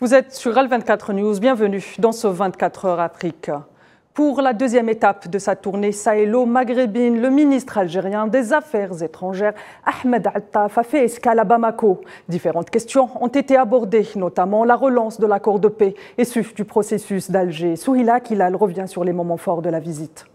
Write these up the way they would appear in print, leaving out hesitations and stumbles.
Vous êtes sur Al24 News, bienvenue dans ce 24 heures Afrique. Pour la deuxième étape de sa tournée sahélo-maghrébine, le ministre algérien des Affaires étrangères, Ahmed Attaf, a fait escale à Bamako. Différentes questions ont été abordées, notamment la relance de l'accord de paix et du processus d'Alger. Souhila Kilal revient sur les moments forts de la visite.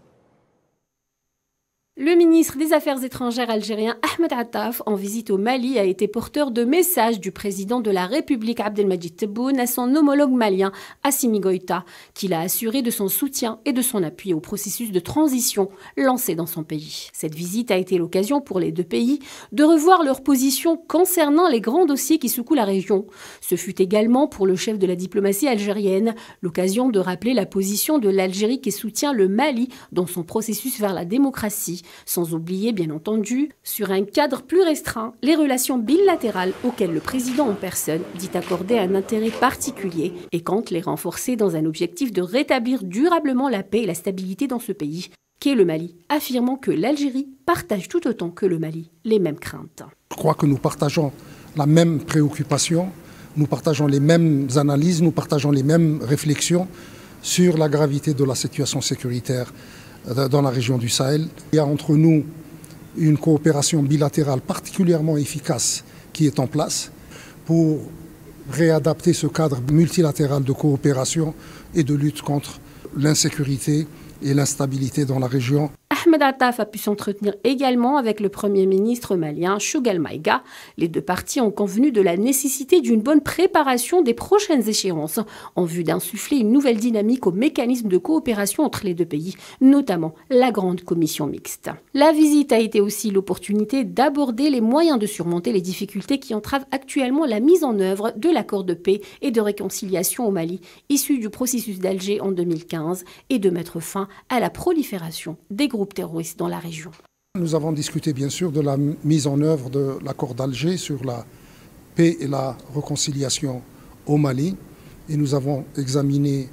Le ministre des Affaires étrangères algérien Ahmed Attaf, en visite au Mali, a été porteur de messages du président de la République Abdelmadjid Tebboune à son homologue malien Assimi Goïta, qui l'a assuré de son soutien et de son appui au processus de transition lancé dans son pays. Cette visite a été l'occasion pour les deux pays de revoir leur position concernant les grands dossiers qui secouent la région. Ce fut également pour le chef de la diplomatie algérienne l'occasion de rappeler la position de l'Algérie qui soutient le Mali dans son processus vers la démocratie. Sans oublier, bien entendu, sur un cadre plus restreint, les relations bilatérales auxquelles le président en personne dit accorder un intérêt particulier et compte les renforcer dans un objectif de rétablir durablement la paix et la stabilité dans ce pays, qu'est le Mali, affirmant que l'Algérie partage tout autant que le Mali les mêmes craintes. Je crois que nous partageons la même préoccupation, nous partageons les mêmes analyses, nous partageons les mêmes réflexions sur la gravité de la situation sécuritaire dans la région du Sahel. Il y a entre nous une coopération bilatérale particulièrement efficace qui est en place pour réadapter ce cadre multilatéral de coopération et de lutte contre l'insécurité et l'instabilité dans la région. Ahmed Attaf a pu s'entretenir également avec le Premier ministre malien Choguel Maïga. Les deux parties ont convenu de la nécessité d'une bonne préparation des prochaines échéances en vue d'insuffler une nouvelle dynamique au mécanisme de coopération entre les deux pays, notamment la Grande Commission mixte. La visite a été aussi l'opportunité d'aborder les moyens de surmonter les difficultés qui entravent actuellement la mise en œuvre de l'accord de paix et de réconciliation au Mali, issu du processus d'Alger en 2015, et de mettre fin à la prolifération des groupes terroristes dans la région. Nous avons discuté bien sûr de la mise en œuvre de l'accord d'Alger sur la paix et la réconciliation au Mali et nous avons examiné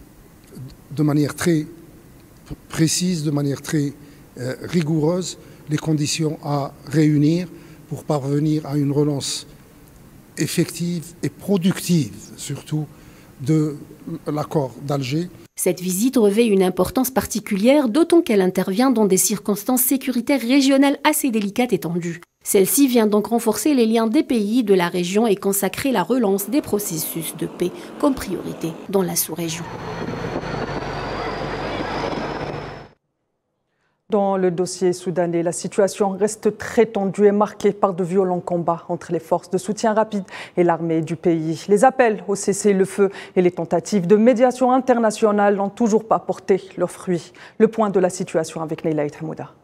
de manière très précise, de manière très rigoureuse les conditions à réunir pour parvenir à une relance effective et productive surtout de l'accord d'Alger. Cette visite revêt une importance particulière, d'autant qu'elle intervient dans des circonstances sécuritaires régionales assez délicates et tendues. Celle-ci vient donc renforcer les liens des pays de la région et consacrer la relance des processus de paix comme priorité dans la sous-région. Dans le dossier soudanais, la situation reste très tendue et marquée par de violents combats entre les forces de soutien rapide et l'armée du pays. Les appels au cessez-le-feu et les tentatives de médiation internationale n'ont toujours pas porté leurs fruits. Le point de la situation avec Neila Hamouda.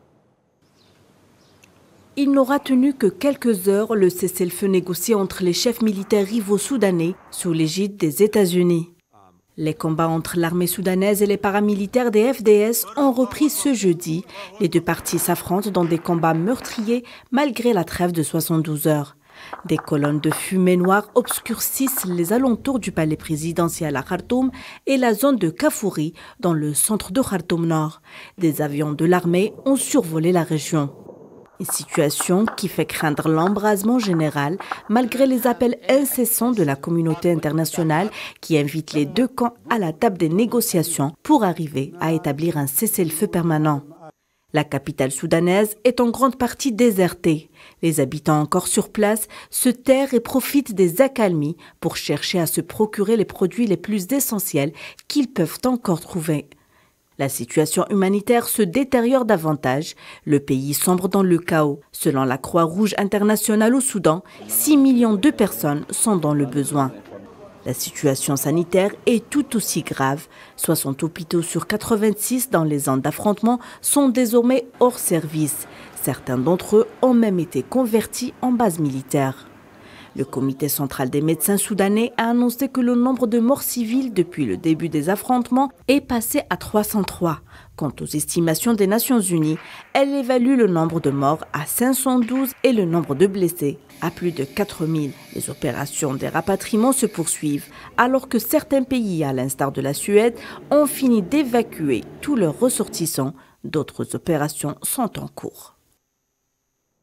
Il n'aura tenu que quelques heures le cessez-le-feu négocié entre les chefs militaires rivaux soudanais sous l'égide des États-Unis. Les combats entre l'armée soudanaise et les paramilitaires des FDS ont repris ce jeudi. Les deux parties s'affrontent dans des combats meurtriers malgré la trêve de 72 heures. Des colonnes de fumée noire obscurcissent les alentours du palais présidentiel à Khartoum et la zone de Kafouri dans le centre de Khartoum Nord. Des avions de l'armée ont survolé la région. Une situation qui fait craindre l'embrasement général malgré les appels incessants de la communauté internationale qui invite les deux camps à la table des négociations pour arriver à établir un cessez-le-feu permanent. La capitale soudanaise est en grande partie désertée. Les habitants encore sur place se terrent et profitent des accalmies pour chercher à se procurer les produits les plus essentiels qu'ils peuvent encore trouver. La situation humanitaire se détériore davantage. Le pays sombre dans le chaos. Selon la Croix-Rouge internationale au Soudan, 6 millions de personnes sont dans le besoin. La situation sanitaire est tout aussi grave. 60 hôpitaux sur 86 dans les zones d'affrontement sont désormais hors service. Certains d'entre eux ont même été convertis en bases militaires. Le comité central des médecins soudanais a annoncé que le nombre de morts civiles depuis le début des affrontements est passé à 303. Quant aux estimations des Nations Unies, elle évalue le nombre de morts à 512 et le nombre de blessés à plus de 4000. Les opérations des rapatriements se poursuivent, alors que certains pays, à l'instar de la Suède, ont fini d'évacuer tous leurs ressortissants. D'autres opérations sont en cours.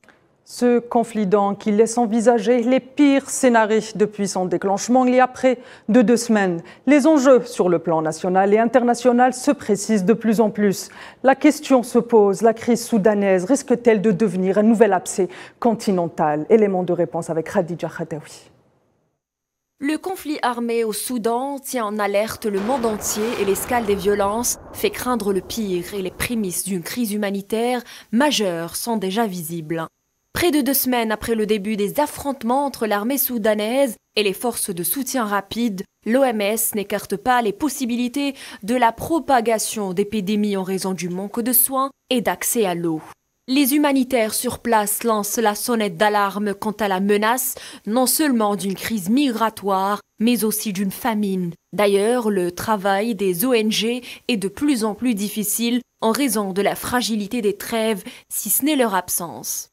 Ce conflit donc qui laisse envisager les pires scénarios depuis son déclenchement il y a près de 2 semaines. Les enjeux sur le plan national et international se précisent de plus en plus. La question se pose, la crise soudanaise risque-t-elle de devenir un nouvel abcès continental? Élément de réponse avec Khadija Khataoui. Le conflit armé au Soudan tient en alerte le monde entier et l'escale des violences fait craindre le pire et les prémices d'une crise humanitaire majeure sont déjà visibles. Près de 2 semaines après le début des affrontements entre l'armée soudanaise et les forces de soutien rapide, l'OMS n'écarte pas les possibilités de la propagation d'épidémies en raison du manque de soins et d'accès à l'eau. Les humanitaires sur place lancent la sonnette d'alarme quant à la menace non seulement d'une crise migratoire, mais aussi d'une famine. D'ailleurs, le travail des ONG est de plus en plus difficile en raison de la fragilité des trêves, si ce n'est leur absence.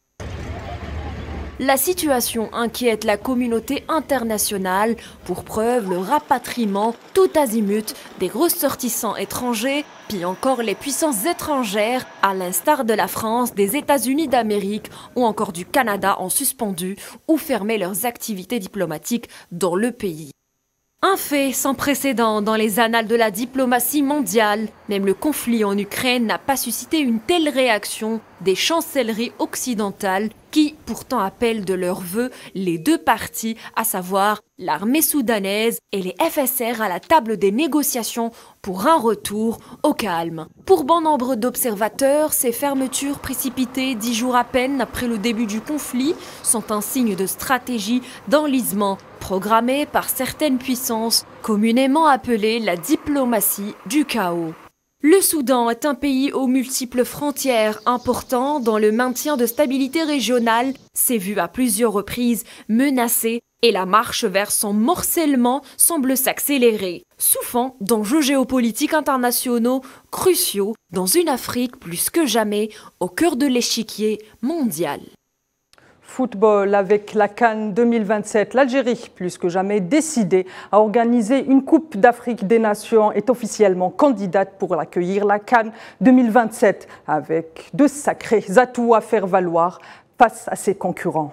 La situation inquiète la communauté internationale, pour preuve le rapatriement tout azimut des ressortissants étrangers, puis encore les puissances étrangères, à l'instar de la France, des États-Unis d'Amérique ou encore du Canada, ont suspendu ou fermé leurs activités diplomatiques dans le pays. Un fait sans précédent dans les annales de la diplomatie mondiale. Même le conflit en Ukraine n'a pas suscité une telle réaction des chancelleries occidentales qui pourtant appellent de leur vœu les 2 parties, à savoir l'armée soudanaise et les FSR à la table des négociations pour un retour au calme. Pour bon nombre d'observateurs, ces fermetures précipitées 10 jours à peine après le début du conflit sont un signe de stratégie d'enlisement programmée par certaines puissances, communément appelée la diplomatie du chaos. Le Soudan est un pays aux multiples frontières important dont le maintien de stabilité régionale s'est vu à plusieurs reprises menacé et la marche vers son morcellement semble s'accélérer, souffrant d'enjeux géopolitiques internationaux cruciaux dans une Afrique plus que jamais au cœur de l'échiquier mondial. Football avec la CAN 2027. L'Algérie, plus que jamais décidée à organiser une Coupe d'Afrique des Nations, est officiellement candidate pour accueillir la CAN 2027 avec de sacrés atouts à faire valoir face à ses concurrents.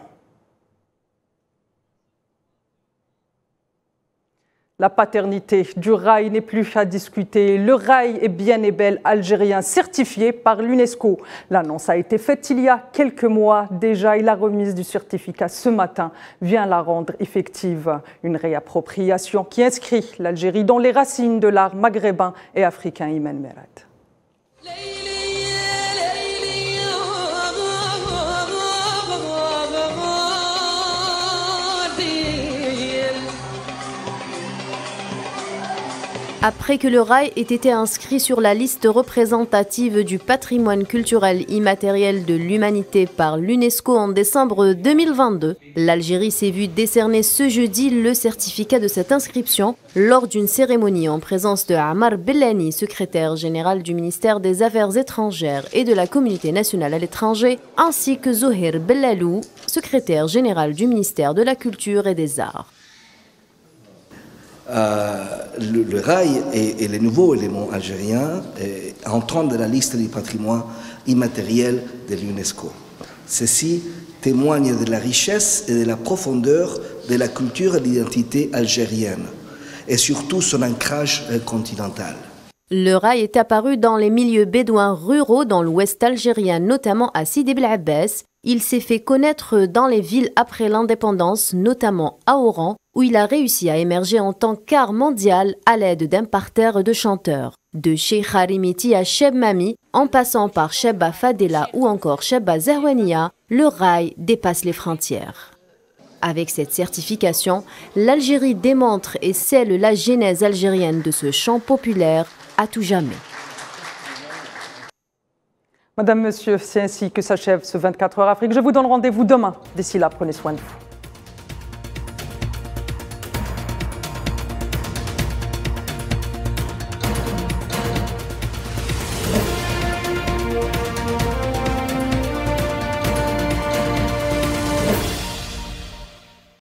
La paternité du rail n'est plus à discuter. Le rail est bien et bel algérien certifié par l'UNESCO. L'annonce a été faite il y a quelques mois déjà et la remise du certificat ce matin vient la rendre effective. Une réappropriation qui inscrit l'Algérie dans les racines de l'art maghrébin et africain. Imen Merad. Après que le rail ait été inscrit sur la liste représentative du patrimoine culturel immatériel de l'humanité par l'UNESCO en décembre 2022, l'Algérie s'est vue décerner ce jeudi le certificat de cette inscription lors d'une cérémonie en présence de Amar Bellani, secrétaire général du ministère des Affaires étrangères et de la communauté nationale à l'étranger, ainsi que Zohir Bellalou, secrétaire général du ministère de la Culture et des Arts. Le rail est le nouveau élément algérien entrant dans la liste du patrimoine immatériel de l'UNESCO. Ceci témoigne de la richesse et de la profondeur de la culture et de l'identité algérienne et surtout son ancrage continental. Le rail est apparu dans les milieux bédouins ruraux dans l'ouest algérien, notamment à Sidi Bel Abbès. Il s'est fait connaître dans les villes après l'indépendance, notamment à Oran, où il a réussi à émerger en tant qu'art mondial à l'aide d'un parterre de chanteurs. De Cheikh Harimiti à Cheb Mami, en passant par Chebba Fadela ou encore Chebba Zahwania, le rail dépasse les frontières. Avec cette certification, l'Algérie démontre et scelle la genèse algérienne de ce chant populaire à tout jamais. Madame, Monsieur, c'est ainsi que s'achève ce 24 heures Afrique. Je vous donne rendez-vous demain. D'ici là, prenez soin de vous.